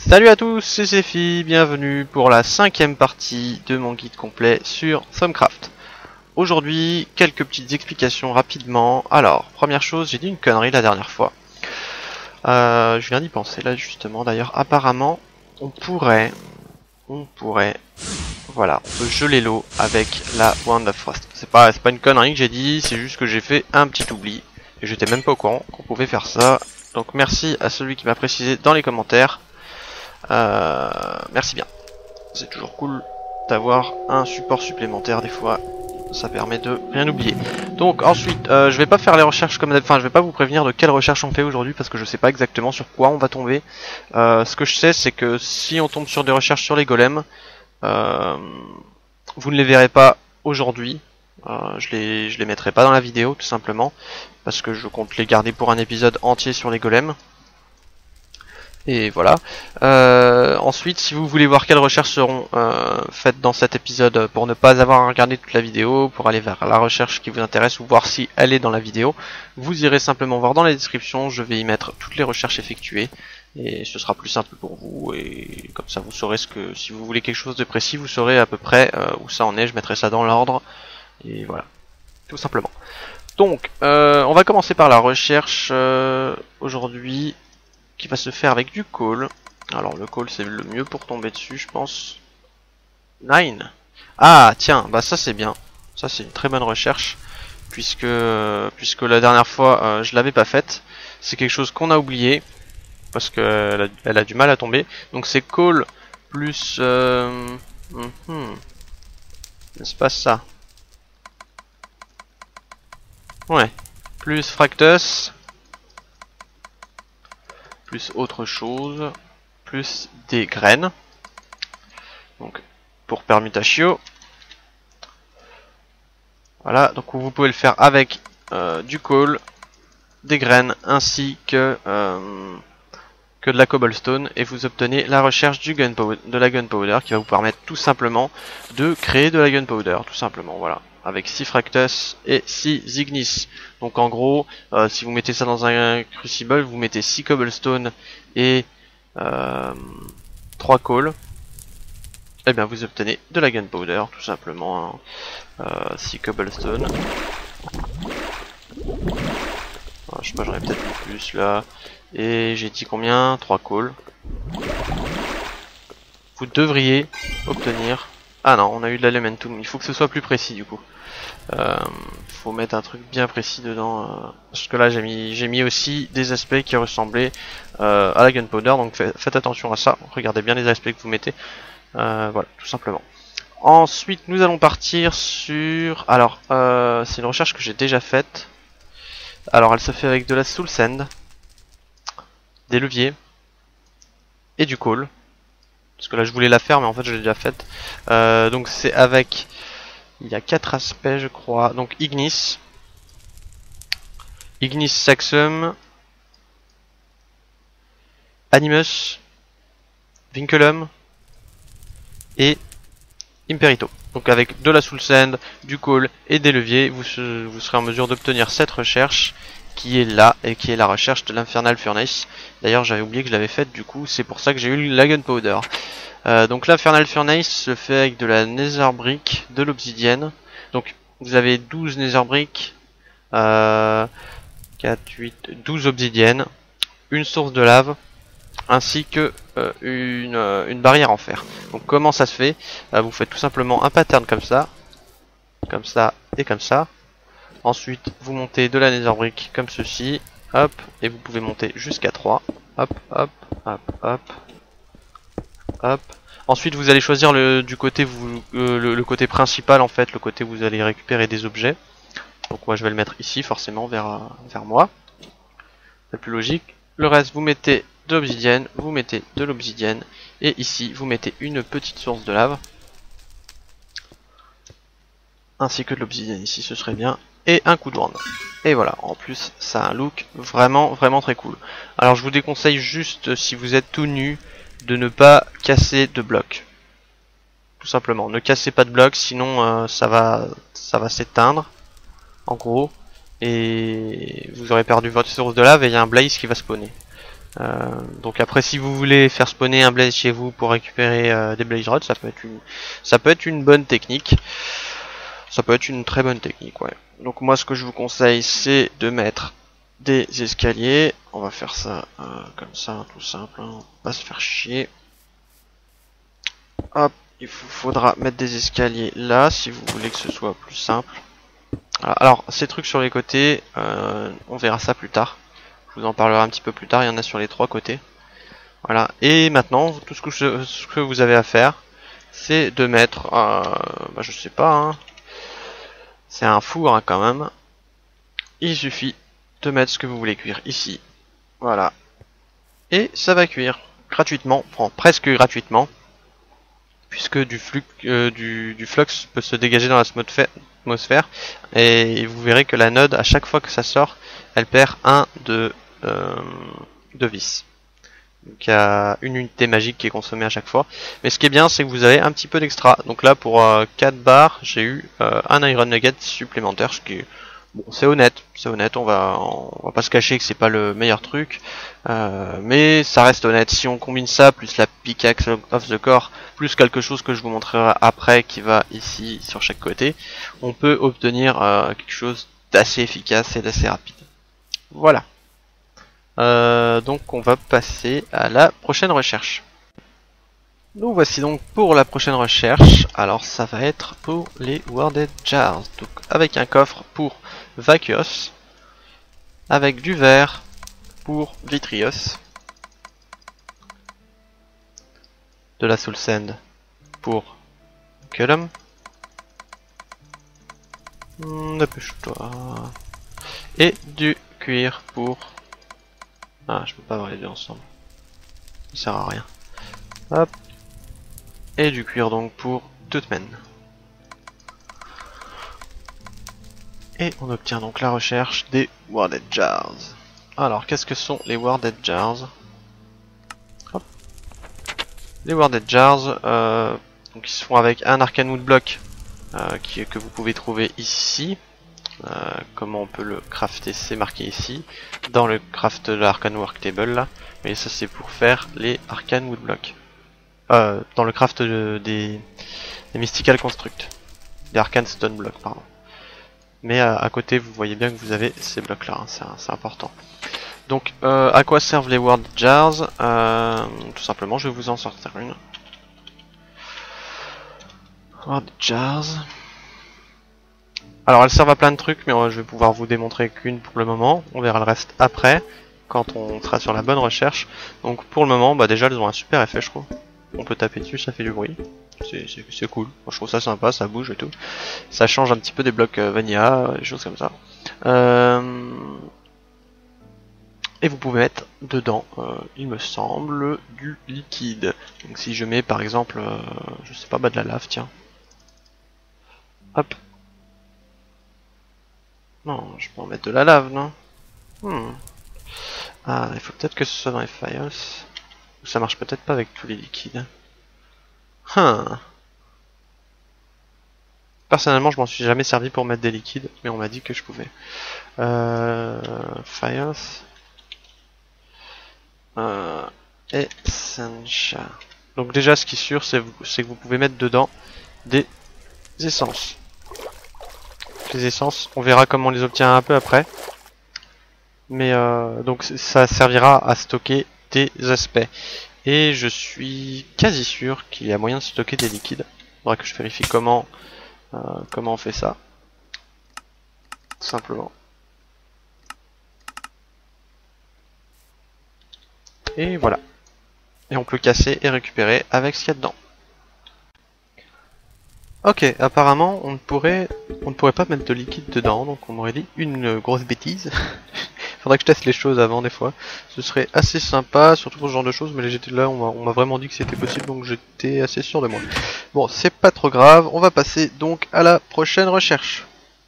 Salut à tous, c'est Zephy, bienvenue pour la 5e partie de mon guide complet sur Thaumcraft. Aujourd'hui, quelques petites explications rapidement. Alors, première chose, j'ai dit une connerie la dernière fois. Je viens d'y penser là justement, d'ailleurs, apparemment, on pourrait, voilà, on peut geler l'eau avec la Wand of Frost. C'est pas une connerie que j'ai dit, c'est juste que j'ai fait un petit oubli. Et j'étais même pas au courant qu'on pouvait faire ça. Donc merci à celui qui m'a précisé dans les commentaires. Merci bien. C'est toujours cool d'avoir un support supplémentaire des fois. Ça permet de rien oublier. Donc ensuite, je vais pas faire les recherches comme d'habitude. Enfin, je vais pas vous prévenir de quelle recherche on fait aujourd'hui parce que je sais pas exactement sur quoi on va tomber. Ce que je sais, c'est que si on tombe sur des recherches sur les golems, vous ne les verrez pas aujourd'hui. Je les mettrai pas dans la vidéo tout simplement parce que je compte les garder pour un épisode entier sur les golems. Et voilà. Ensuite, si vous voulez voir quelles recherches seront faites dans cet épisode pour ne pas avoir à regarder toute la vidéo, pour aller vers la recherche qui vous intéresse ou voir si elle est dans la vidéo, vous irez simplement voir dans la description, je vais y mettre toutes les recherches effectuées et ce sera plus simple pour vous et comme ça vous saurez ce que, si vous voulez quelque chose de précis, vous saurez à peu près où ça en est, je mettrai ça dans l'ordre et voilà, tout simplement. Donc, on va commencer par la recherche aujourd'hui, qui va se faire avec du coal. Alors le coal c'est le mieux pour tomber dessus je pense. 9. Ah tiens, bah ça c'est bien. Ça c'est une très bonne recherche. Puisque la dernière fois je l'avais pas faite. C'est quelque chose qu'on a oublié. Parce que elle a du mal à tomber. Donc c'est coal plus... N'est-ce pas ça? Ouais. Plus Fractus. Plus autre chose, plus des graines. Donc pour permutatio. Voilà, donc vous pouvez le faire avec du coal, des graines ainsi que de la cobblestone et vous obtenez la recherche du de la gunpowder qui va vous permettre tout simplement de créer de la gunpowder, tout simplement, voilà. Avec 6 fractus et 6 ignis. Donc en gros, si vous mettez ça dans un crucible, vous mettez 6 cobblestone et 3 coal, et bien vous obtenez de la gunpowder, tout simplement. 6 cobblestone. Je sais pas, j'en ai peut-être mis plus là. Et j'ai dit combien? 3 coal. Vous devriez obtenir... Ah non, on a eu de l'elementum. Il faut que ce soit plus précis du coup. Faut mettre un truc bien précis dedans. Parce que là j'ai mis aussi des aspects qui ressemblaient à la gunpowder. Donc faites attention à ça. Regardez bien les aspects que vous mettez. Voilà, tout simplement. Ensuite nous allons partir sur... Alors c'est une recherche que j'ai déjà faite. Alors elle se fait avec de la soul sand, des leviers et du coal. Parce que là je voulais la faire mais en fait je l'ai déjà faite. Donc c'est avec... Il y a 4 aspects je crois. Donc Ignis Saxum, Animus, Vinculum et Imperito. Donc avec de la soul sand, du coal et des leviers, vous serez en mesure d'obtenir cette recherche qui est là et qui est la recherche de l'Infernal Furnace. D'ailleurs j'avais oublié que je l'avais faite, du coup c'est pour ça que j'ai eu la gunpowder. Donc l'Infernal Furnace se fait avec de la Nether Brick, de l'obsidienne. Donc vous avez 12 Nether Brick, 4, 8, 12 obsidiennes, une source de lave, ainsi que une barrière en fer. Donc comment ça se fait? Vous faites tout simplement un pattern comme ça et comme ça. Ensuite vous montez de la Nether Brick comme ceci, hop, et vous pouvez monter jusqu'à 3, hop, hop, hop, hop, hop. Ensuite vous allez choisir le côté principal en fait, le côté où vous allez récupérer des objets. Donc moi je vais le mettre ici forcément vers moi. C'est plus logique. Le reste vous mettez de l'obsidienne, vous mettez de l'obsidienne et ici vous mettez une petite source de lave. Ainsi que de l'obsidienne ici, ce serait bien. Et un coup de wand. Et voilà, en plus ça a un look vraiment très cool. Alors je vous déconseille juste, si vous êtes tout nu, de ne pas casser de blocs. Tout simplement, ne cassez pas de blocs, sinon ça va s'éteindre, en gros. Et vous aurez perdu votre source de lave et il y a un blaze qui va spawner. Donc après, si vous voulez faire spawner un blaze chez vous pour récupérer des blaze rods, ça peut être une bonne technique. Ça peut être une très bonne technique, ouais. Donc moi, ce que je vous conseille, c'est de mettre des escaliers. On va faire ça comme ça, tout simple. Hein. On va pas se faire chier. Hop, il vous faudra mettre des escaliers là, si vous voulez que ce soit plus simple. Alors, ces trucs sur les côtés, on verra ça plus tard. Je vous en parlerai un petit peu plus tard, il y en a sur les 3 côtés. Voilà, et maintenant, tout ce que vous avez à faire, c'est de mettre, bah, je sais pas, hein, c'est un four hein, quand même. Il suffit de mettre ce que vous voulez cuire ici. Voilà. Et ça va cuire gratuitement, enfin presque gratuitement. Puisque du flux peut se dégager dans l'atmosphère. Et vous verrez que la node, à chaque fois que ça sort, elle perd 1 de vis. Donc il y a une unité magique qui est consommée à chaque fois. Mais ce qui est bien, c'est que vous avez un petit peu d'extra. Donc là, pour 4 barres, j'ai eu un Iron Nugget supplémentaire, ce qui est... Bon, c'est honnête, on va pas se cacher que c'est pas le meilleur truc, mais ça reste honnête. Si on combine ça, plus la pickaxe of the core, plus quelque chose que je vous montrerai après qui va ici sur chaque côté, on peut obtenir quelque chose d'assez efficace et d'assez rapide. Voilà. Donc on va passer à la prochaine recherche. Nous voici donc pour la prochaine recherche. Alors ça va être pour les Warded Jars. Donc avec un coffre pour Vacuos, avec du verre pour Vitrios, de la Soul Sand pour Cullum, dépêche-toi, et du cuir pour... Ah, je peux pas avoir les deux ensemble, ça sert à rien. Hop, et du cuir donc pour Tutmen. Et on obtient donc la recherche des Warded Jars. Alors, qu'est-ce que sont les Warded Jars? Hop. Les Warded Jars, donc ils se font avec un Arcane Wood Block que vous pouvez trouver ici. Comment on peut le crafter, c'est marqué ici. Dans le craft de l'Arcane Work Table là. Mais ça c'est pour faire les Arcane Wood Block. Dans le craft des Mystical Construct. Des Arcane Stone Block, pardon. Mais à côté, vous voyez bien que vous avez ces blocs-là, hein, c'est important. Donc, à quoi servent les Warded Jars? Tout simplement, je vais vous en sortir une. Warded Jars. Alors, elles servent à plein de trucs, mais je vais pouvoir vous démontrer qu'une pour le moment. On verra le reste après, quand on sera sur la bonne recherche. Donc, pour le moment, bah déjà, elles ont un super effet, je trouve. On peut taper dessus, ça fait du bruit. C'est cool. Moi, je trouve ça sympa, ça bouge et tout. Ça change un petit peu des blocs vanilla, des choses comme ça. Et vous pouvez mettre dedans, il me semble, du liquide. Donc si je mets par exemple, je sais pas, bah de la lave, tiens. Hop. Non, je peux en mettre de la lave, non? Ah, il faut peut-être que ce soit dans les files. Ça marche peut-être pas avec tous les liquides. Personnellement, je m'en suis jamais servi pour mettre des liquides, mais on m'a dit que je pouvais. Files. Essential. Donc déjà, ce qui est sûr, c'est que vous pouvez mettre dedans des essences. Les essences, on verra comment on les obtient un peu après. Mais donc ça servira à stocker des aspects. Et je suis quasi sûr qu'il y a moyen de stocker des liquides. Il faudra que je vérifie comment on fait ça. Tout simplement. Et voilà. Et on peut casser et récupérer avec ce qu'il y a dedans. Ok, apparemment on ne pourrait pas mettre de liquide dedans, donc on m'aurait dit une grosse bêtise. Faudrait que je teste les choses avant des fois. Ce serait assez sympa, surtout pour ce genre de choses, mais j'étais là, on m'a vraiment dit que c'était possible, donc j'étais assez sûr de moi. Bon, c'est pas trop grave, on va passer donc à la prochaine recherche.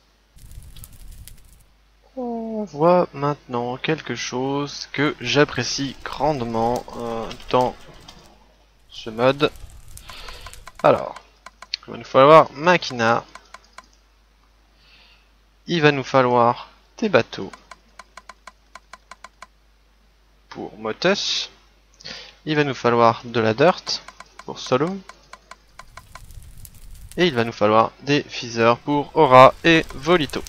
On voit maintenant quelque chose que j'apprécie grandement dans ce mode. Alors, il va nous falloir Machina. Il va nous falloir des bateaux. pour Motus. Il va nous falloir de la Dirt pour Solo. Et il va nous falloir des Feathers pour Aura et Volito.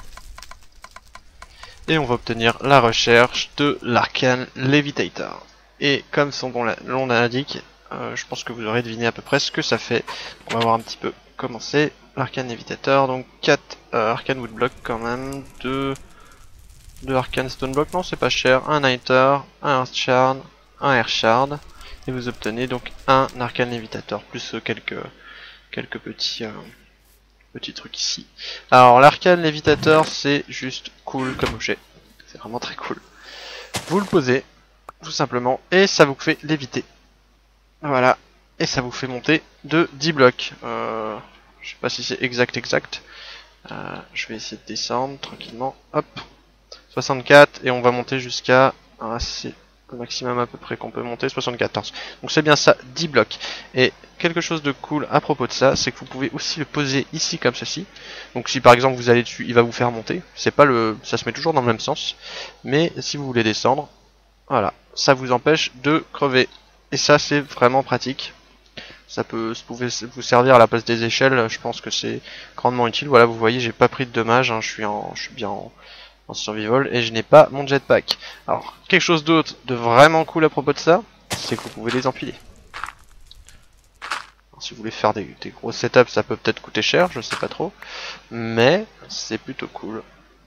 Et on va obtenir la recherche de l'Arcane Levitator. Et comme son nom l'indique, je pense que vous aurez deviné à peu près ce que ça fait. On va voir un petit peu comment c'est l'Arcane Levitator. Donc 4 Arcane Woodblock quand même, 2 Arcane Stone Block, non c'est pas cher, un Niter, un Earth Shard, un Air Shard. Et vous obtenez donc un Arcane Levitator, plus quelques petits trucs ici. Alors l'Arcane Levitator c'est juste cool comme objet. C'est vraiment très cool. Vous le posez, tout simplement, et ça vous fait léviter. Voilà. Et ça vous fait monter de 10 blocs. Je sais pas si c'est exact. Je vais essayer de descendre tranquillement. Hop. 64 et on va monter jusqu'à... c'est le maximum à peu près qu'on peut monter, 74. Donc c'est bien ça, 10 blocs. Et quelque chose de cool à propos de ça, c'est que vous pouvez aussi le poser ici comme ceci. Donc si par exemple vous allez dessus, il va vous faire monter. C'est pas le, ça se met toujours dans le même sens. Mais si vous voulez descendre, voilà, ça vous empêche de crever. Et ça c'est vraiment pratique. Ça peut vous servir à la place des échelles. Je pense que c'est grandement utile. Voilà, vous voyez, j'ai pas pris de dommages. Hein, je suis bien en survival et je n'ai pas mon jetpack. Alors, quelque chose d'autre de vraiment cool à propos de ça, c'est que vous pouvez les empiler. Alors, si vous voulez faire des gros setups, ça peut peut-être coûter cher, je sais pas trop, mais c'est plutôt cool.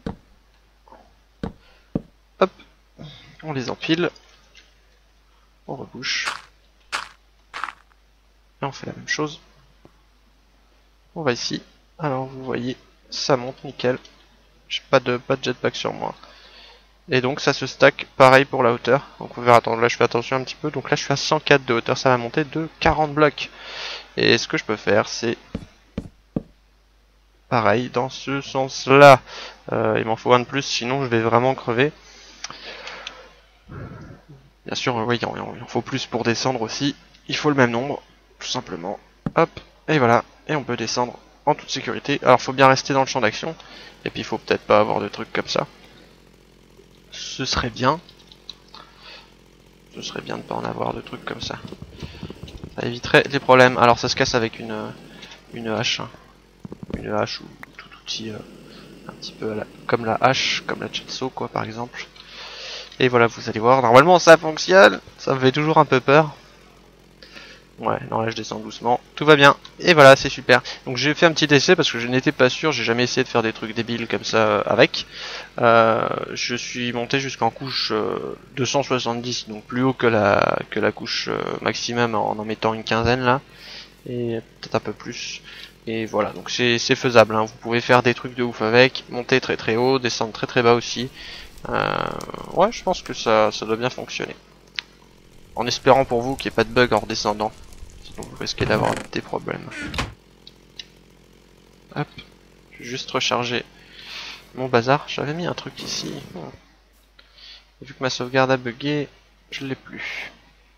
Hop, on les empile, on rebouche, et on fait la même chose. On va ici, alors vous voyez, ça monte nickel. J'ai pas de jetpack sur moi. Et donc ça se stack pareil pour la hauteur. Donc on verra, attends, là je fais attention un petit peu. Donc là je suis à 104 de hauteur, ça va monter de 40 blocs. Et ce que je peux faire c'est pareil dans ce sens là. Il m'en faut un de plus, sinon je vais vraiment crever. Bien sûr, oui, il en faut plus pour descendre aussi. Il faut le même nombre, tout simplement. Hop, et voilà. Et on peut descendre en toute sécurité. Alors faut bien rester dans le champ d'action. Et puis il faut peut-être pas avoir de trucs comme ça. Ce serait bien. Ce serait bien de pas en avoir de trucs comme ça. Ça éviterait les problèmes. Alors ça se casse avec une hache. Hein. Une hache ou tout outil un petit peu comme la hache, comme la chainsaw quoi par exemple. Et voilà, vous allez voir, normalement ça fonctionne. Ça me fait toujours un peu peur. Ouais, non là je descends doucement, tout va bien, et voilà c'est super. Donc j'ai fait un petit essai parce que je n'étais pas sûr, j'ai jamais essayé de faire des trucs débiles comme ça avec. Je suis monté jusqu'en couche 270, donc plus haut que la couche maximum en mettant une quinzaine là, et peut-être un peu plus. Et voilà, donc c'est faisable, hein. Vous pouvez faire des trucs de ouf avec, monter très très haut, descendre très très bas aussi. Ouais, je pense que ça doit bien fonctionner. En espérant pour vous qu'il n'y ait pas de bug en redescendant. Donc vous risquez d'avoir des problèmes. Hop, je vais juste recharger mon bazar. J'avais mis un truc ici. Et vu que ma sauvegarde a bugué, je l'ai plus.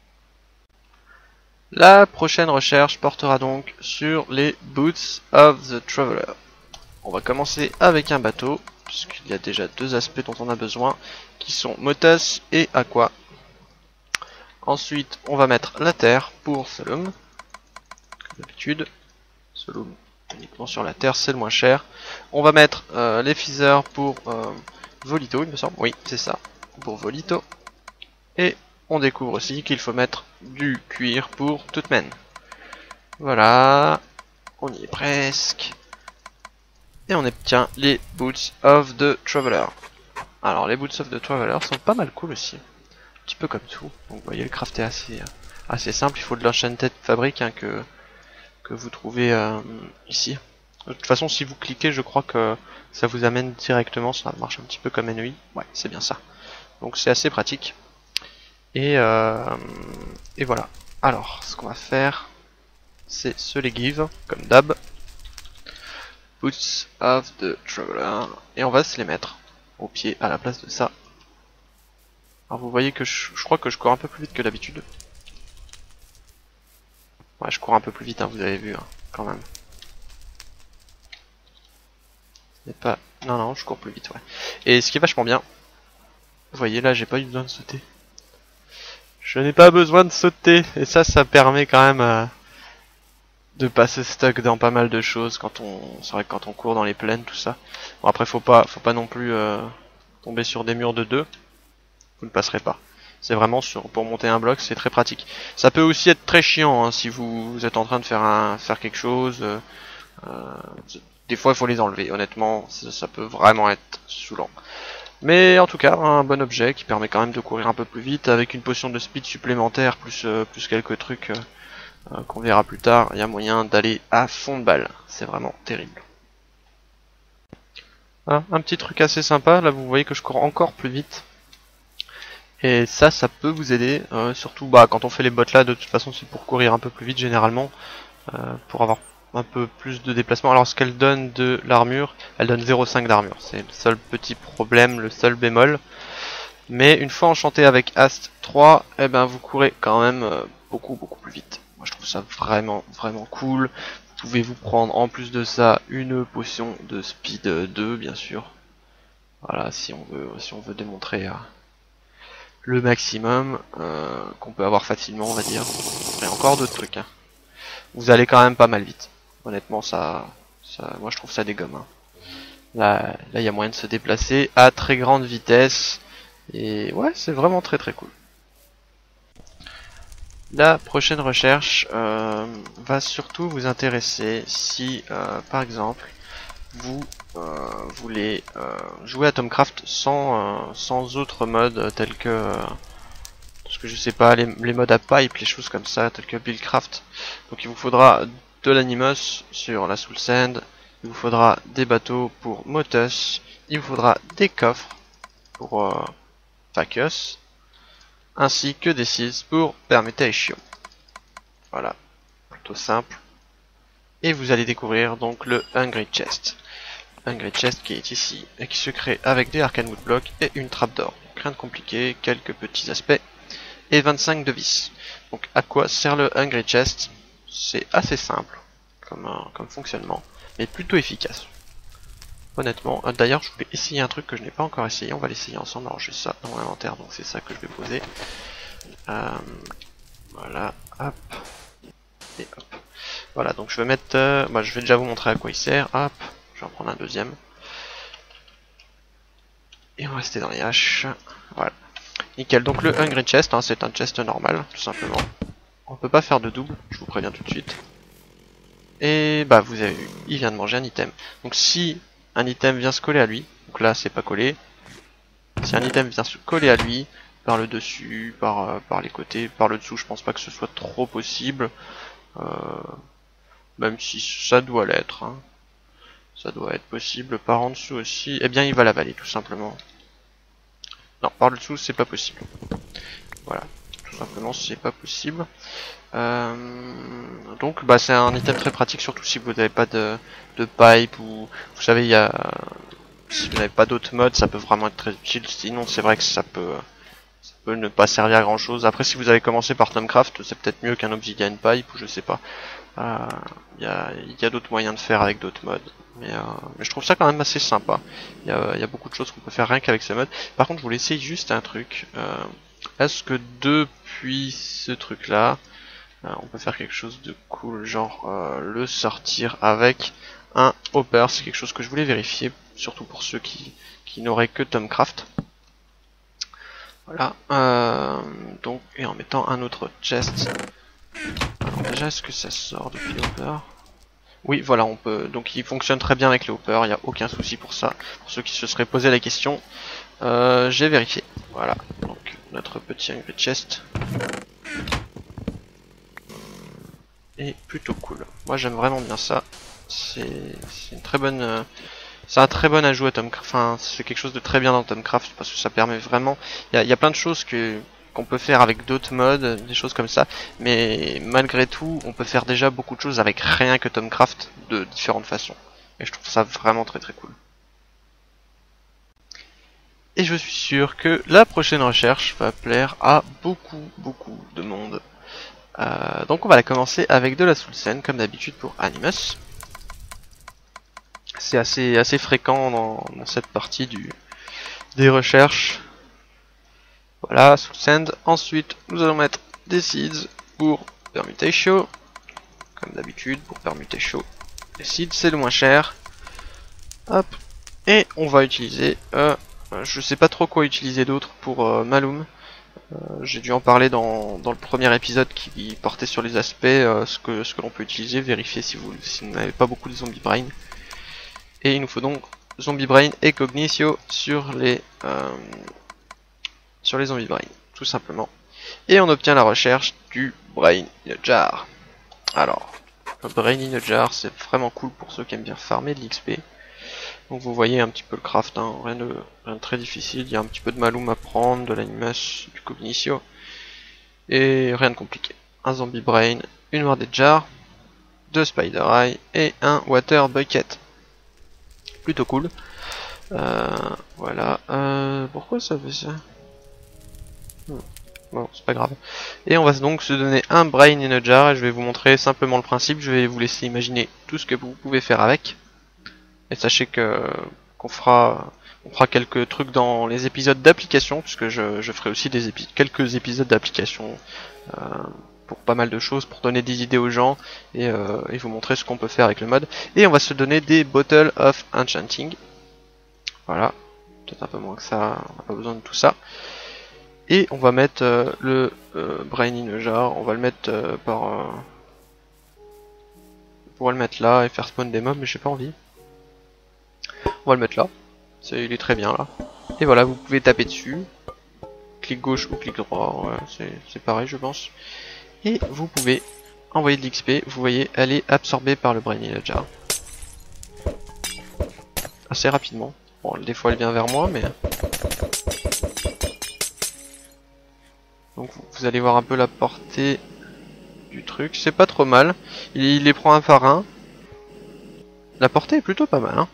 La prochaine recherche portera donc sur les Boots of the Traveler. On va commencer avec un bateau, puisqu'il y a déjà deux aspects dont on a besoin, qui sont Motas et Aqua. Ensuite, on va mettre la terre pour Saloum. Comme d'habitude, Saloum uniquement sur la terre, c'est le moins cher. On va mettre les Feathers pour Volito, il me semble. Oui, c'est ça, pour Volito. Et on découvre aussi qu'il faut mettre du cuir pour Tutmen. Voilà, on y est presque. Et on obtient les Boots of the Traveler. Alors les Boots of the Traveler sont pas mal cool aussi. Un petit peu comme tout. Donc vous voyez, le craft est assez simple. Il faut de l'enchanted fabric hein, que vous trouvez ici. De toute façon, si vous cliquez, je crois que ça vous amène directement. Ça marche un petit peu comme NEI. Ouais, c'est bien ça. Donc c'est assez pratique. Et voilà. Alors, ce qu'on va faire, c'est se les give, comme d'hab. Boots of the Traveler. Et on va se les mettre au pied à la place de ça. Alors vous voyez que je crois que je cours un peu plus vite que d'habitude. Ouais, je cours un peu plus vite, hein, vous avez vu, hein, quand même. Mais pas... Non, je cours plus vite, ouais. Et ce qui est vachement bien, vous voyez là, j'ai pas eu besoin de sauter. Je n'ai pas besoin de sauter. Et ça permet quand même de pas se stuck dans pas mal de choses quand c'est vrai que quand on court dans les plaines, tout ça. Bon après faut pas non plus tomber sur des murs de 2. Vous ne passerez pas. C'est vraiment pour monter un bloc, c'est très pratique. Ça peut aussi être très chiant hein, si vous êtes en train de faire quelque chose. Des fois il faut les enlever. Honnêtement, ça peut vraiment être saoulant. Mais en tout cas, un bon objet qui permet quand même de courir un peu plus vite avec une potion de speed supplémentaire plus quelques trucs qu'on verra plus tard. Il y a moyen d'aller à fond de balle. C'est vraiment terrible. Ah, un petit truc assez sympa. Là, vous voyez que je cours encore plus vite. Et ça peut vous aider. Surtout quand on fait les bottes là, de toute façon, c'est pour courir un peu plus vite généralement. Pour avoir un peu plus de déplacement. Alors ce qu'elle donne de l'armure, elle donne 0,5 d'armure. C'est le seul petit problème, le seul bémol. Mais une fois enchanté avec Ast 3, eh ben vous courez quand même beaucoup plus vite. Moi je trouve ça vraiment cool. Vous pouvez vous prendre en plus de ça une potion de speed 2 bien sûr. Voilà, si on veut démontrer le maximum qu'on peut avoir facilement on va dire. Et encore d'autres trucs hein. Vous allez quand même pas mal vite. Honnêtement, moi je trouve ça dégomme. Hein. Là, il y a moyen de se déplacer à très grande vitesse. Et ouais, c'est vraiment très cool. La prochaine recherche va surtout vous intéresser si, par exemple, vous voulez jouer à Tomcraft sans autre mode tels que... parce que je sais pas, les modes à pipe, les choses comme ça, tels que Buildcraft. Donc il vous faudra de l'animos sur la Soul Sand, il vous faudra des bateaux pour Motus, il vous faudra des coffres pour Facus, ainsi que des seeds pour Permutation. Voilà, plutôt simple. Et vous allez découvrir donc le Hungry Chest. Hungry Chest qui est ici et qui se crée avec des Arcane Wood Blocks et une trappe d'or. Rien de compliqué, quelques petits aspects. Et 25 de vis. Donc à quoi sert le Hungry Chest? C'est assez simple comme fonctionnement, mais plutôt efficace. Honnêtement, d'ailleurs je voulais essayer un truc que je n'ai pas encore essayé, on va l'essayer ensemble. Alors j'ai ça dans mon inventaire, donc c'est ça que je vais poser. Voilà, hop, et hop. Voilà, donc je vais mettre, je vais déjà vous montrer à quoi il sert, hop, je vais en prendre un deuxième. Et on va rester dans les haches, voilà. Nickel, donc le Hungry Chest, hein, c'est un chest normal, tout simplement. On peut pas faire de double, je vous préviens tout de suite. Et bah vous avez vu, il vient de manger un item. Donc si un item vient se coller à lui, donc là c'est pas collé. Si un item vient se coller à lui, par le dessus, par les côtés, par le dessous, je pense pas que ce soit trop possible. Même si ça doit l'être. Hein. Ça doit être possible par en dessous aussi. Eh bien il va l'avaler tout simplement. Non, par le dessous c'est pas possible. Voilà, tout simplement c'est pas possible. Donc bah c'est un item très pratique, surtout si vous n'avez pas de pipe ou vous savez il y a si vous n'avez pas d'autres modes, ça peut vraiment être très utile. Sinon c'est vrai que ça peut ne pas servir à grand chose. Après si vous avez commencé par Tomcraft, c'est peut-être mieux qu'un Obsidian Pipe ou je sais pas. Il y a d'autres moyens de faire avec d'autres modes. Mais je trouve ça quand même assez sympa. Il y a beaucoup de choses qu'on peut faire rien qu'avec ce mode. Par contre je voulais essayer juste un truc. Est-ce que depuis ce truc là on peut faire quelque chose de cool, genre le sortir avec un hopper, c'est quelque chose que je voulais vérifier, surtout pour ceux qui n'auraient que Tomcraft. Voilà, donc, et en mettant un autre chest. Alors déjà, est-ce que ça sort depuis le hopper? Oui, voilà, on peut, donc il fonctionne très bien avec les hoppers, il n'y a aucun souci pour ça. Pour ceux qui se seraient posé la question, j'ai vérifié. Voilà, donc notre petit Hungry Chest. Et plutôt cool. Moi j'aime vraiment bien ça. C'est une très bonne, c'est un très bon ajout à Tomcraft. Enfin, c'est quelque chose de très bien dans Tomcraft parce que ça permet vraiment. Il y a plein de choses qu'on peut faire avec d'autres modes, des choses comme ça. Mais malgré tout, on peut faire déjà beaucoup de choses avec rien que Tomcraft de différentes façons. Et je trouve ça vraiment très cool. Et je suis sûr que la prochaine recherche va plaire à beaucoup de monde. Donc on va la commencer avec de la Soul Sand comme d'habitude pour Animus. C'est assez fréquent dans cette partie des recherches. Voilà, Soul Sand. Ensuite, nous allons mettre des Seeds pour Permutation. Comme d'habitude, pour Permutation. Les Seeds, c'est le moins cher. Hop. Et on va utiliser... je sais pas trop quoi utiliser d'autre pour Malum. J'ai dû en parler dans le premier épisode qui portait sur les aspects, ce que l'on peut utiliser, vérifier si vous n'avez pas beaucoup de Zombie Brain. Et il nous faut donc Zombie Brain et Cognitio sur les Zombie Brain, tout simplement. Et on obtient la recherche du Brain in a Jar. Alors, le Brain in a Jar, c'est vraiment cool pour ceux qui aiment bien farmer de l'XP. Donc vous voyez un petit peu le craft, hein, rien de très difficile, il y a un petit peu de Malum à prendre, de l'animas, du Cognitio, et rien de compliqué. Un Zombie Brain, une Warded Jar, 2 Spider Eye et un Water Bucket. Plutôt cool. Voilà. Pourquoi ça fait ça? Bon, c'est pas grave. Et on va donc se donner un Brain in a Jar, et je vais vous montrer simplement le principe, je vais vous laisser imaginer tout ce que vous pouvez faire avec. Et sachez que qu'on fera quelques trucs dans les épisodes d'application, puisque je ferai aussi quelques épisodes d'application pour pas mal de choses, pour donner des idées aux gens et vous montrer ce qu'on peut faire avec le mode. Et on va se donner des Bottle of Enchanting. Voilà, peut-être un peu moins que ça, on n'a pas besoin de tout ça. Et on va mettre le Brain in a Jar, on va le mettre on pourrait le mettre là et faire spawn des mobs, mais j'ai pas envie. On va le mettre là, il est très bien là. Et voilà, vous pouvez taper dessus, clic gauche ou clic droit, ouais, c'est pareil je pense. Et vous pouvez envoyer de l'XP, vous voyez, elle est absorbée par le Brain in a Jar. Assez rapidement. Bon, des fois elle vient vers moi, mais... Donc vous allez voir un peu la portée du truc, c'est pas trop mal. Il les prend un par un. La portée est plutôt pas mal, hein.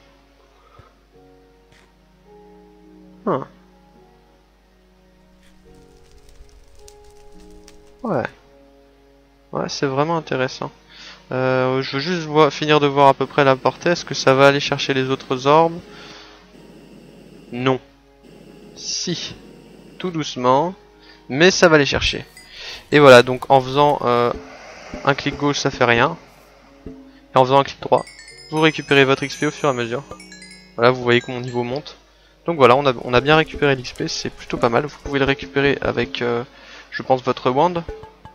Ouais. Ouais, c'est vraiment intéressant. Je veux juste finir de voir à peu près la portée. Est-ce que ça va aller chercher les autres orbes? Non. Si. Tout doucement. Mais ça va les chercher. Et voilà, donc en faisant un clic gauche, ça fait rien. Et en faisant un clic droit, vous récupérez votre XP au fur et à mesure. Voilà, vous voyez que mon niveau monte. Donc voilà, on a bien récupéré l'XP, c'est plutôt pas mal. Vous pouvez le récupérer avec, je pense, votre wand.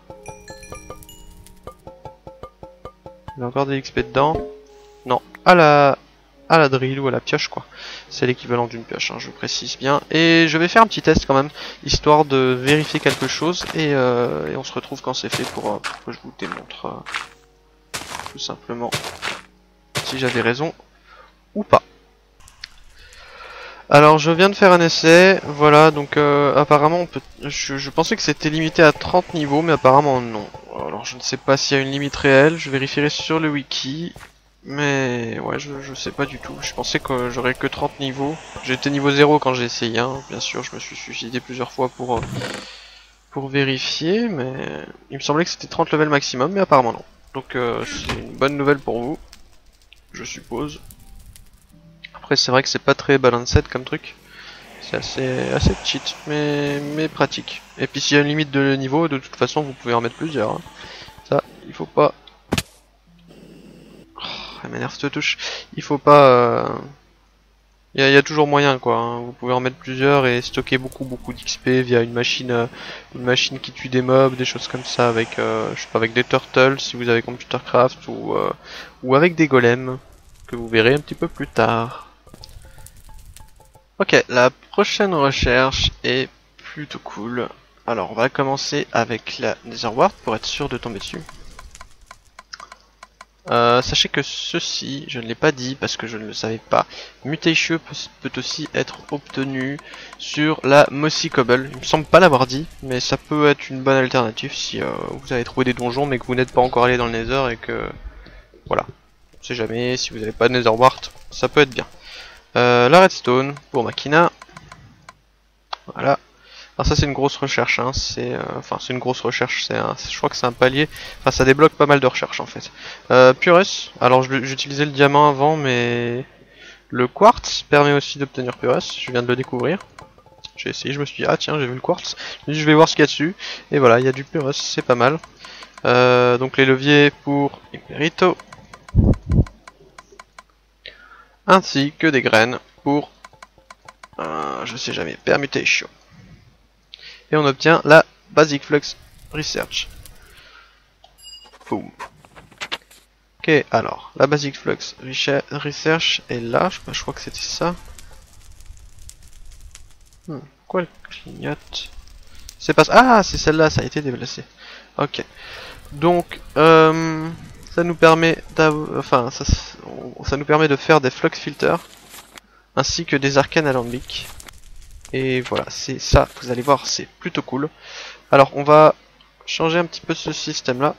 Il y a encore des XP dedans. Non, à la drill ou à la pioche, quoi. C'est l'équivalent d'une pioche, hein, je précise bien. Et je vais faire un petit test quand même, histoire de vérifier quelque chose. Et on se retrouve quand c'est fait pour que je vous démontre tout simplement si j'avais raison ou pas. Alors je viens de faire un essai, voilà, donc apparemment je pensais que c'était limité à 30 niveaux, mais apparemment non. Alors je ne sais pas s'il y a une limite réelle, je vérifierai sur le wiki, mais ouais, je sais pas du tout. Je pensais que j'aurais que 30 niveaux. J'étais niveau 0 quand j'ai essayé, hein. Bien sûr je me suis suicidé plusieurs fois pour vérifier, mais il me semblait que c'était 30 levels maximum, mais apparemment non. Donc c'est une bonne nouvelle pour vous, je suppose. Après c'est vrai que c'est pas très balanced comme truc, c'est assez cheat mais pratique. Et puis s'il y a une limite de niveau, de toute façon vous pouvez en mettre plusieurs, hein. Ça il faut pas... Oh, elle m'énerve cette touche. Il faut pas... Il y a toujours moyen quoi, hein. Vous pouvez en mettre plusieurs et stocker beaucoup d'XP via une machine qui tue des mobs, des choses comme ça, avec je sais pas, avec des turtles si vous avez Computercraft, ou avec des golems que vous verrez un petit peu plus tard. Ok, la prochaine recherche est plutôt cool. Alors on va commencer avec la Netherward pour être sûr de tomber dessus. Sachez que ceci, je ne l'ai pas dit parce que je ne le savais pas, Mutation peut aussi être obtenu sur la Mossy Cobble. Il me semble pas l'avoir dit, mais ça peut être une bonne alternative si vous avez trouvé des donjons mais que vous n'êtes pas encore allé dans le Nether et que... Voilà, on sait jamais, si vous n'avez pas de Netherwart, ça peut être bien. La redstone pour Makina. Voilà. Alors ça c'est une grosse recherche, hein. C'est une grosse recherche, je crois que c'est un palier, enfin ça débloque pas mal de recherches en fait. Purus, alors j'utilisais le diamant avant, mais le quartz permet aussi d'obtenir Purus, je viens de le découvrir. J'ai essayé, je me suis dit, ah tiens, j'ai vu le quartz. Je vais voir ce qu'il y a dessus. Et voilà, il y a du Pyrrhus, c'est pas mal. Donc les leviers pour Imperito. Ainsi que des graines pour, je sais jamais, Permutation. Et on obtient la Basic Flux Research. Boom. Ok, alors, la Basic Flux Research est là, je crois que c'était ça. Quoi elle clignote? C'est pas... Ah, c'est celle-là, ça a été déplacé. Ok. Donc, ça nous permet enfin, ça nous permet de faire des flux filters ainsi que des arcanes alambiques. Et voilà, c'est ça, vous allez voir, c'est plutôt cool. Alors, on va changer un petit peu ce système-là.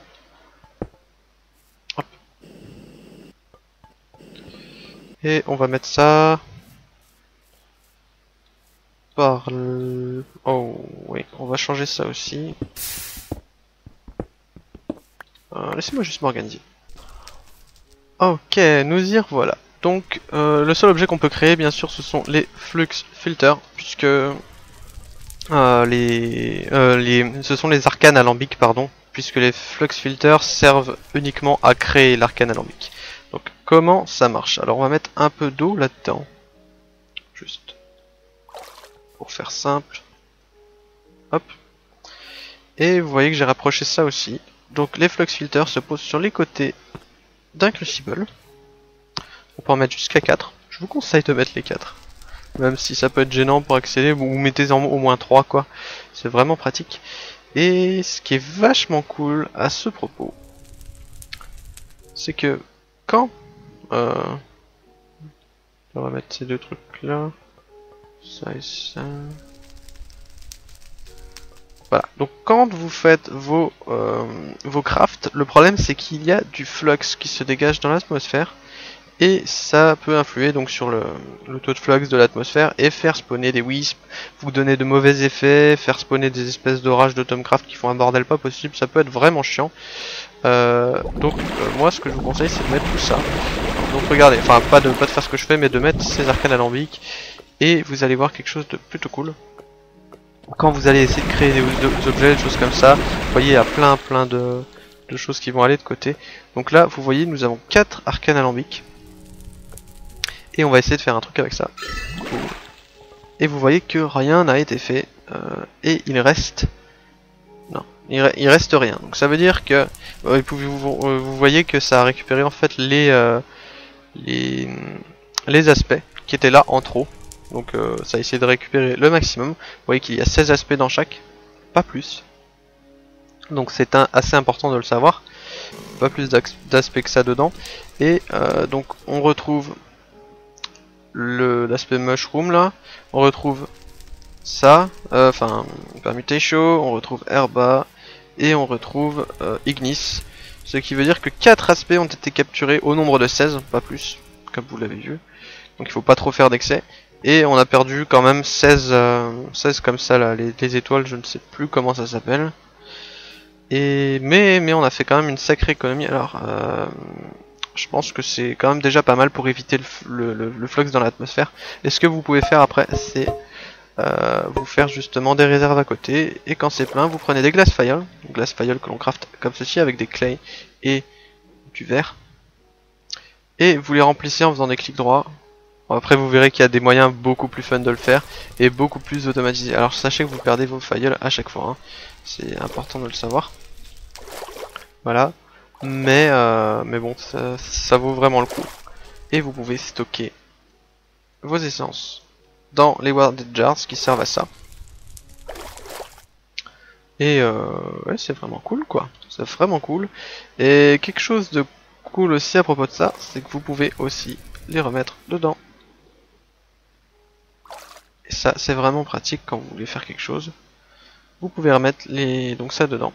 Et on va mettre ça par le... Oh oui, on va changer ça aussi. Laissez-moi juste m'organiser. Ok, nous y revoilà. Donc le seul objet qu'on peut créer bien sûr ce sont les flux filters, puisque ce sont les arcanes alambiques, pardon, puisque les flux filters servent uniquement à créer l'arcane alambique. Donc comment ça marche? Alors on va mettre un peu d'eau là-dedans, juste pour faire simple. Hop. Et vous voyez que j'ai rapproché ça aussi. Donc les flux filters se posent sur les côtés d'un crucible. On peut en mettre jusqu'à 4. Je vous conseille de mettre les 4. Même si ça peut être gênant pour accéder, vous mettez en au moins 3 quoi. C'est vraiment pratique. Et ce qui est vachement cool à ce propos, c'est que quand... on va mettre ces deux trucs là. Ça et ça. Voilà, donc quand vous faites vos crafts, le problème c'est qu'il y a du flux qui se dégage dans l'atmosphère et ça peut influer donc sur le taux de flux de l'atmosphère et faire spawner des wisps, vous donner de mauvais effets, faire spawner des espèces d'orages de Tomcraft qui font un bordel pas possible, ça peut être vraiment chiant. Moi ce que je vous conseille c'est de mettre tout ça. Donc regardez, enfin pas de faire ce que je fais mais de mettre ces arcanes alambiques et vous allez voir quelque chose de plutôt cool. Quand vous allez essayer de créer des objets, des choses comme ça, vous voyez il y a plein de choses qui vont aller de côté. Donc là vous voyez nous avons 4 arcanes alambiques. Et on va essayer de faire un truc avec ça. Et vous voyez que rien n'a été fait. Et il reste... Non, il reste rien. Donc ça veut dire que... vous voyez que ça a récupéré en fait les aspects qui étaient là en trop. Donc ça a essayé de récupérer le maximum. Vous voyez qu'il y a 16 aspects dans chaque. Pas plus. Donc c'est assez important de le savoir. Pas plus d'aspects que ça dedans. Et donc on retrouve l'aspect mushroom là, on retrouve ça, enfin permutation, on retrouve herba et on retrouve ignis, ce qui veut dire que 4 aspects ont été capturés au nombre de 16, pas plus, comme vous l'avez vu, donc il faut pas trop faire d'excès, et on a perdu quand même 16 comme ça là, les étoiles, je ne sais plus comment ça s'appelle, mais on a fait quand même une sacrée économie. Alors je pense que c'est quand même déjà pas mal pour éviter le flux dans l'atmosphère. Et ce que vous pouvez faire après, c'est vous faire justement des réserves à côté. Et quand c'est plein, vous prenez des glass fioles que l'on craft comme ceci avec des clays et du verre. Et vous les remplissez en faisant des clics droits. Bon, après vous verrez qu'il y a des moyens beaucoup plus fun de le faire et beaucoup plus automatisés. Alors sachez que vous perdez vos fioles à chaque fois, hein. C'est important de le savoir. Voilà. Mais bon, ça vaut vraiment le coup. Et vous pouvez stocker vos essences dans les warded jars qui servent à ça. Et ouais, c'est vraiment cool quoi. C'est vraiment cool. Et quelque chose de cool aussi à propos de ça, c'est que vous pouvez aussi les remettre dedans. Et ça, c'est vraiment pratique quand vous voulez faire quelque chose. Vous pouvez remettre donc ça dedans.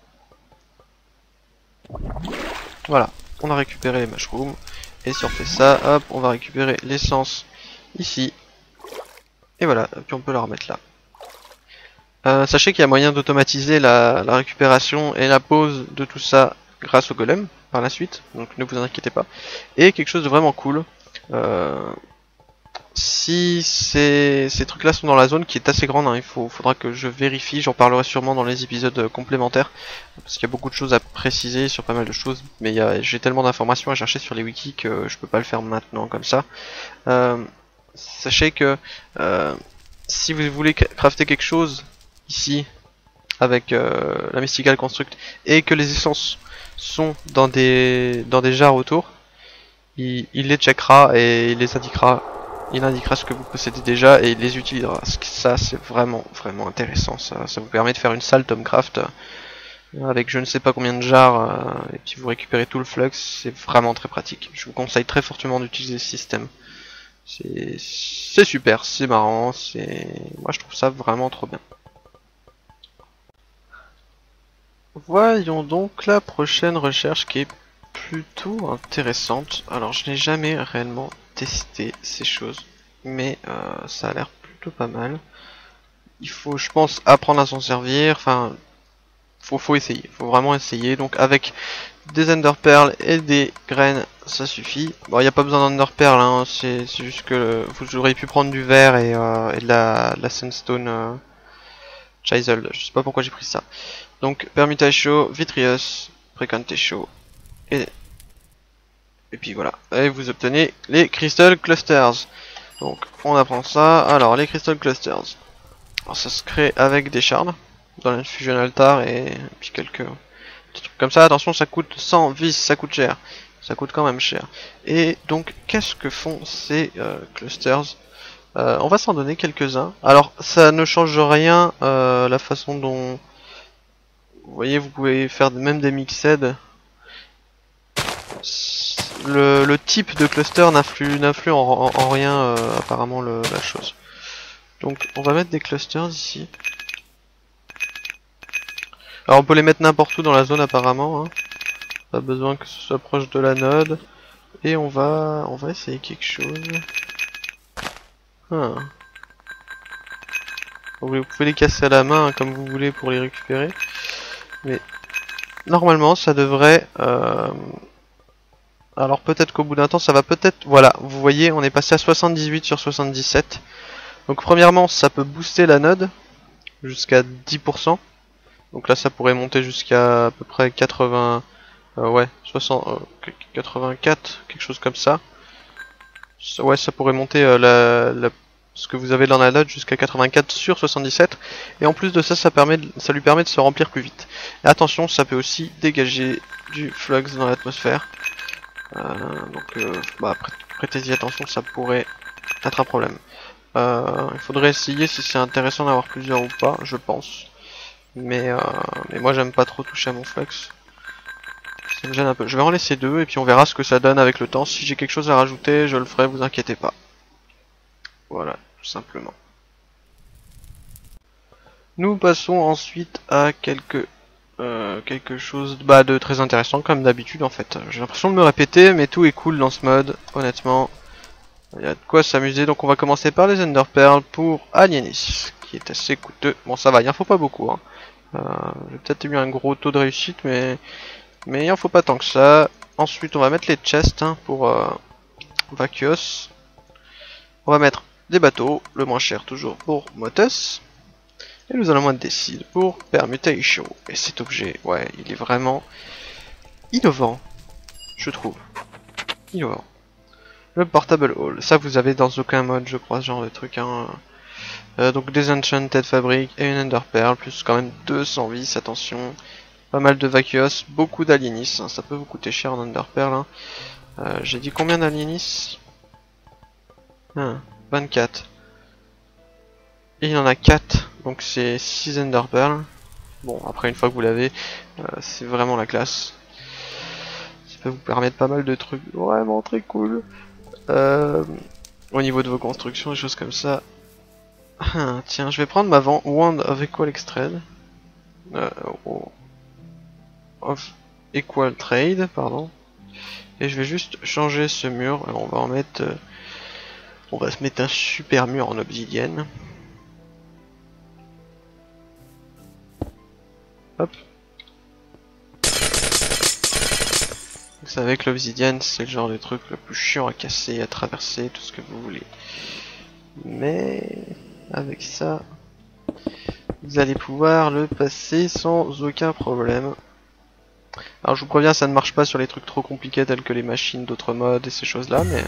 Voilà, on a récupéré les mushrooms. Et si on fait ça, hop, on va récupérer l'essence ici. Et voilà, puis on peut la remettre là. Sachez qu'il y a moyen d'automatiser la récupération et la pose de tout ça grâce au golem par la suite, donc ne vous inquiétez pas. Et quelque chose de vraiment cool, si ces trucs là sont dans la zone qui est assez grande, hein, faudra que je vérifie, j'en parlerai sûrement dans les épisodes complémentaires, parce qu'il y a beaucoup de choses à préciser sur pas mal de choses, mais j'ai tellement d'informations à chercher sur les wikis que je peux pas le faire maintenant comme ça. Sachez que si vous voulez crafter quelque chose ici avec la Mystical Construct et que les essences sont dans des jarres autour, il les checkera et il les indiquera. Il indiquera ce que vous possédez déjà et il les utilisera. Ça c'est vraiment intéressant. Ça vous permet de faire une salle Tomcraft avec je ne sais pas combien de jarres et puis vous récupérez tout le flux. C'est vraiment très pratique. Je vous conseille très fortement d'utiliser ce système. C'est super, c'est marrant, moi je trouve ça vraiment trop bien. Voyons donc la prochaine recherche qui est plutôt intéressante. Alors je n'ai jamais réellement testé ces choses, mais ça a l'air plutôt pas mal. Il faut, je pense, apprendre à s'en servir. Enfin, faut essayer, faut vraiment essayer. Donc avec des enderpearls et des graines, ça suffit. Bon, il n'y a pas besoin d'enderpearls, hein, c'est juste que vous auriez pu prendre du verre et de la sandstone chisel. Je sais pas pourquoi j'ai pris ça. Donc permutation, vitreous, precantation et puis voilà. Et vous obtenez les crystal clusters. Donc on apprend ça. Alors les crystal clusters. Alors, ça se crée avec des shards dans l'infusion altar et puis quelques petits trucs comme ça. Attention, ça coûte 100 vis, ça coûte cher. Ça coûte quand même cher. Et donc qu'est-ce que font ces clusters? On va s'en donner quelques-uns. Alors ça ne change rien la façon dont vous voyez, vous pouvez faire même des mixed. Le type de cluster n'influe en rien apparemment la chose. Donc on va mettre des clusters ici. Alors on peut les mettre n'importe où dans la zone apparemment. Hein. Pas besoin que ce soit proche de la node. Et on va essayer quelque chose. Ah. Vous pouvez les casser à la main hein, comme vous voulez pour les récupérer. Mais normalement ça devrait... Alors peut-être qu'au bout d'un temps ça va peut-être... Voilà, vous voyez on est passé à 78 sur 77. Donc premièrement ça peut booster la node jusqu'à 10%. Donc là ça pourrait monter jusqu'à à peu près 80... ouais, 60... 84, quelque chose comme ça. Ouais, ça pourrait monter ce que vous avez dans la node jusqu'à 84 sur 77. Et en plus de ça, ça lui permet de se remplir plus vite. Et attention, ça peut aussi dégager du flux dans l'atmosphère. Bah, prêtez-y attention, ça pourrait être un problème. Il faudrait essayer si c'est intéressant d'avoir plusieurs ou pas, je pense. Mais moi j'aime pas trop toucher à mon flux. Ça me gêne un peu. Je vais en laisser deux et puis on verra ce que ça donne avec le temps. Si j'ai quelque chose à rajouter, je le ferai, vous inquiétez pas. Voilà, tout simplement. Nous passons ensuite à quelque chose de très intéressant comme d'habitude en fait. J'ai l'impression de me répéter mais tout est cool dans ce mode, honnêtement. Il y a de quoi s'amuser, donc on va commencer par les Ender Pearls pour Alienis, qui est assez coûteux. Bon ça va, il en faut pas beaucoup. Hein. J'ai peut-être eu un gros taux de réussite mais il en faut pas tant que ça. Ensuite on va mettre les chests hein, pour Vacuos. On va mettre des bateaux, le moins cher toujours pour Motus. Et nous allons mettre des seeds pour Permutation. Et cet objet, ouais, il est vraiment innovant, je trouve. Innovant. Le Portable Hall, ça vous avez dans aucun mode, je crois, ce genre de truc. Hein. Donc des Enchanted Fabric et une Ender Pearl, plus quand même 200 vis, attention. Pas mal de Vacuos, beaucoup d'Alienis, hein, ça peut vous coûter cher en Ender Pearl. Hein. J'ai dit combien d'Alienis 24. Et il y en a 4, donc c'est 6 Ender Pearl. Bon, après une fois que vous l'avez, c'est vraiment la classe. Ça peut vous permettre pas mal de trucs vraiment très cool. Au niveau de vos constructions, des choses comme ça. Tiens, je vais prendre ma Wand of Equal Trade. Of Equal Trade, pardon. Et je vais juste changer ce mur. Alors on va en mettre... on va se mettre un super mur en obsidienne. Hop. Vous savez que l'obsidienne c'est le genre de truc le plus chiant à casser, à traverser, tout ce que vous voulez. Mais avec ça, vous allez pouvoir le passer sans aucun problème. Alors je vous préviens, ça ne marche pas sur les trucs trop compliqués tels que les machines d'autres modes et ces choses là, mais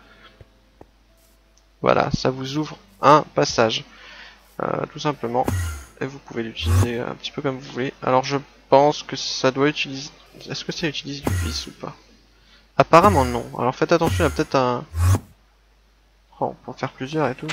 voilà, ça vous ouvre un passage, tout simplement, et vous pouvez l'utiliser un petit peu comme vous voulez. Alors je pense que ça doit utiliser... Est-ce que ça utilise du vis ou pas? Apparemment non, alors faites attention, il y a peut-être un... Oh, pour faire plusieurs et tout.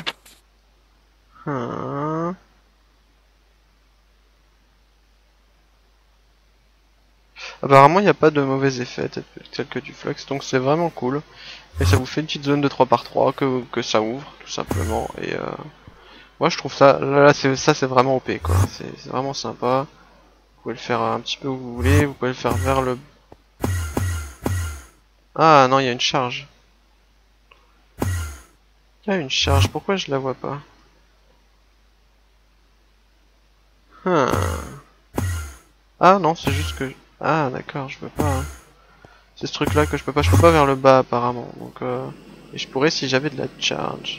Apparemment il n'y a pas de mauvais effets tel que du flux, donc c'est vraiment cool. Et ça vous fait une petite zone de 3x3 que ça ouvre, tout simplement. Et moi je trouve ça, là c'est vraiment OP quoi, c'est vraiment sympa. Vous pouvez le faire un petit peu où vous voulez, vous pouvez le faire vers le... Ah non, il y a une charge. Il y a une charge, pourquoi je la vois pas? Ah non, c'est juste que... Ah d'accord, je peux pas... Hein. C'est ce truc là que je peux pas vers le bas apparemment. Donc et je pourrais si j'avais de la charge.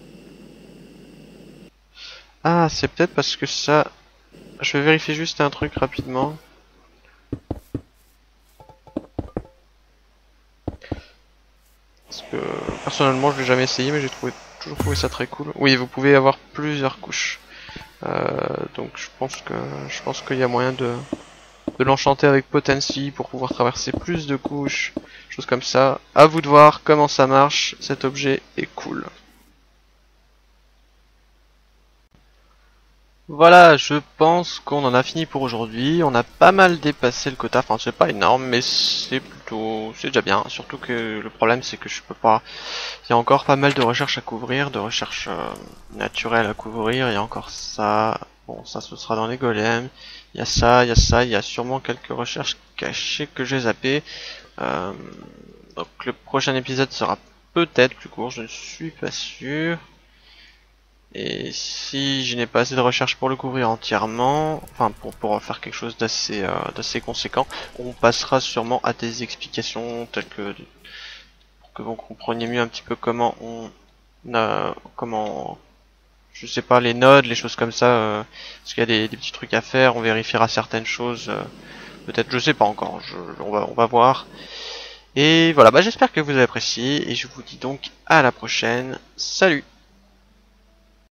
Ah, c'est peut-être parce que ça... Je vais vérifier juste un truc rapidement. Parce que personnellement je l'ai jamais essayé mais j'ai toujours trouvé ça très cool. Oui, vous pouvez avoir plusieurs couches. Donc je pense qu'il y a moyen de l'enchanter avec Potency pour pouvoir traverser plus de couches, choses comme ça. À vous de voir comment ça marche, cet objet est cool. Voilà, je pense qu'on en a fini pour aujourd'hui. On a pas mal dépassé le quota, enfin c'est pas énorme, mais c'est déjà bien. Surtout que le problème c'est que je peux pas... Il y a encore pas mal de recherches à couvrir, de recherches naturelles à couvrir, il y a encore ça... Bon, ça ce sera dans les golems. Il y a ça, il y a ça, il y a sûrement quelques recherches cachées que j'ai zappées. Donc le prochain épisode sera peut-être plus court, je ne suis pas sûr. Et si je n'ai pas assez de recherche pour le couvrir entièrement, enfin pour faire quelque chose d'assez conséquent, on passera sûrement à des explications telles que pour que vous compreniez mieux un petit peu comment comment je sais pas, les nodes, les choses comme ça, parce qu'il y a des petits trucs à faire, on vérifiera certaines choses, peut-être, je sais pas encore, on va voir. Et voilà, bah j'espère que vous avez apprécié, et je vous dis donc à la prochaine, salut!